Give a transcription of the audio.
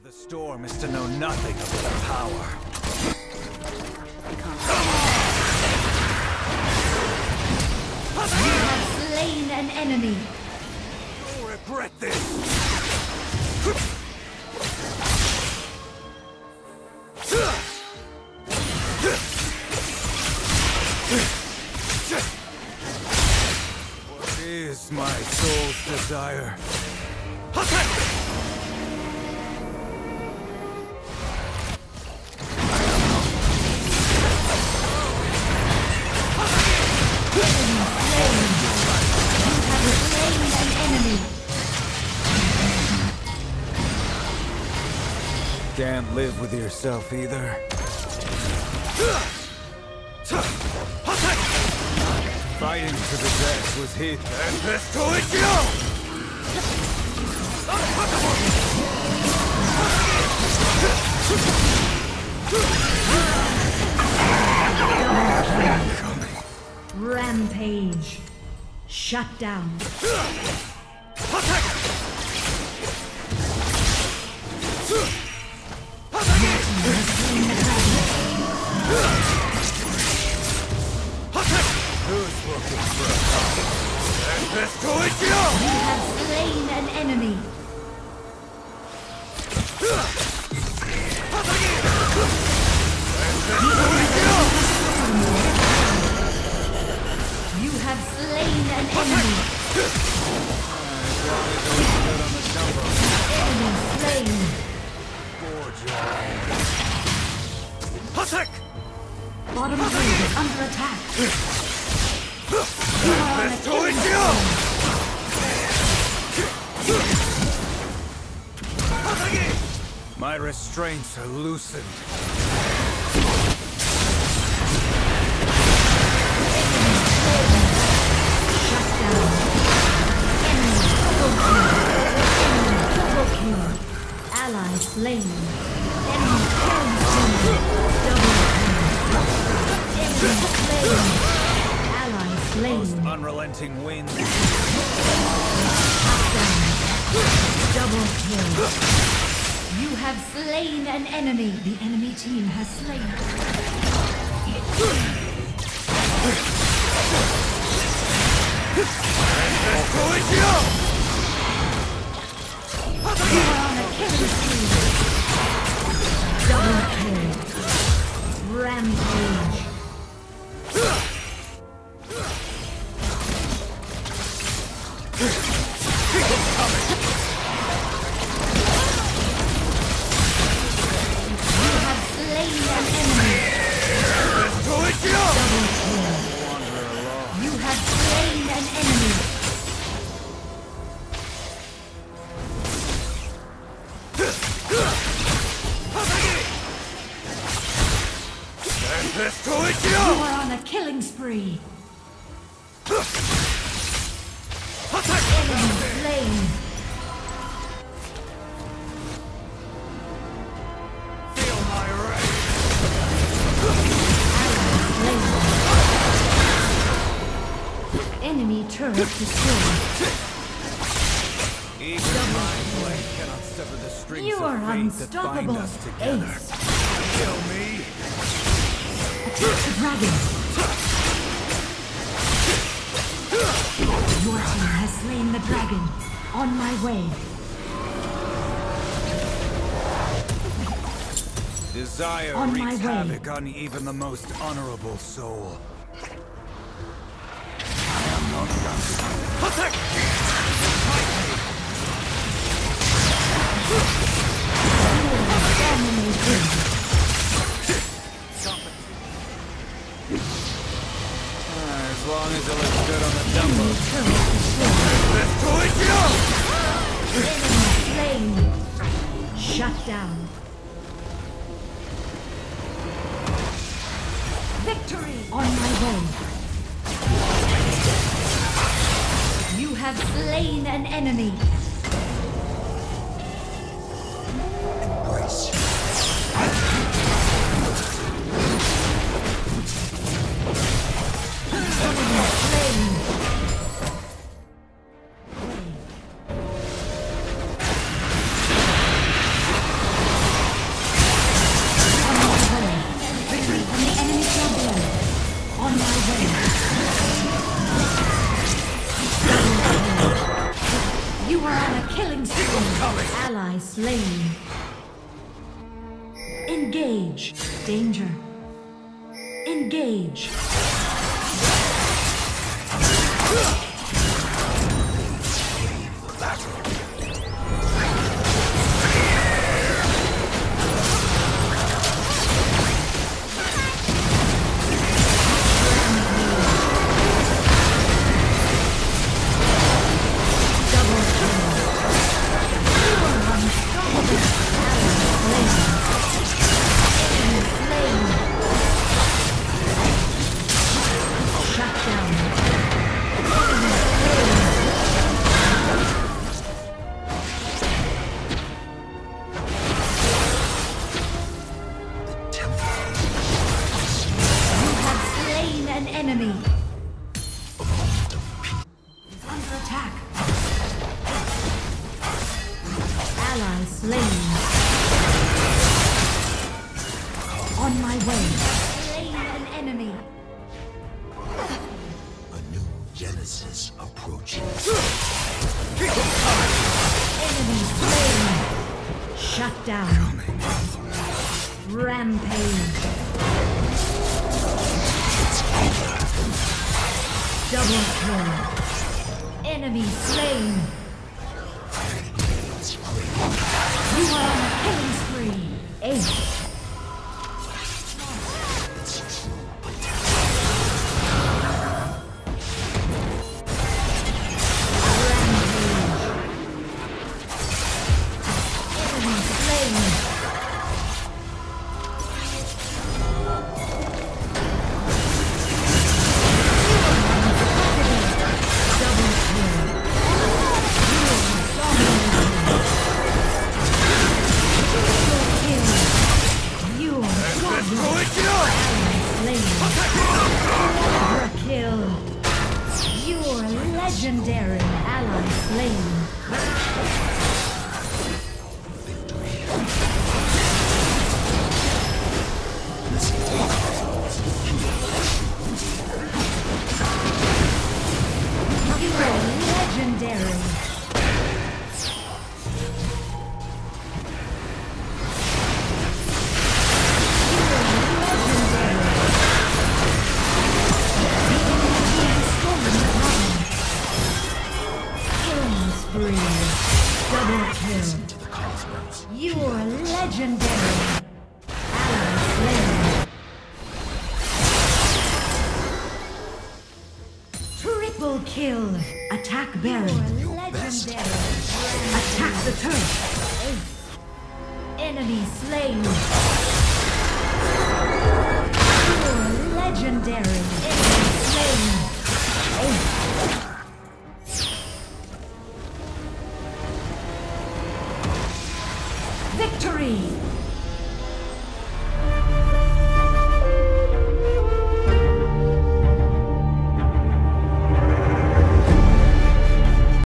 The storm is to know nothing of their power. You have slain an enemy. You'll regret this. What is my soul's desire? Can't live with yourself either. Fighting to the death was hit. And Rampage. Shut down. who's looking for a fight? You have slain an enemy. You have slain an enemy. Enemy slain. Bottom blade is under attack. You are on a killing spree. My restraints are loosened. Shut down. Enemy double kill. Ally slain. Enemy killing spree. Double kill. Enemy slain. Ally slain. Unrelenting wind. Double kill. You have slain an enemy. The enemy team has slain. You are on a killing spree. Double kill. Rampage. You have slain an enemy. You are on a killing spree. Enemy slain. Feel my rage. Enemy turret destroyed. Even my blade cannot sever the strings You are of fate that bind unstoppable. us together. Ace. Kill me. Attack the dragon. Your team has slain the dragon. On my way. Desire On my wreaks way. havoc on even the most honorable soul. Attack! As long as it looks good on the dumbo. Enemy slain. Shut down. Victory on my way. You have slain an enemy. Ally slain. Engage. Danger. Engage. Enemy is under attack. Ally slain. On my way. Slain an enemy. A new genesis approaching. Enemy slain. Shut down. Rampage. Double kill. Enemy slain. You are on a killing spree. Ace. Legendary ally slain. You are legendary. Double kill. You're legendary. Ally slain. Triple kill. Attack Baron. You're legendary. Attack the turret. Enemy slain. You're legendary. Enemy slain. Victory!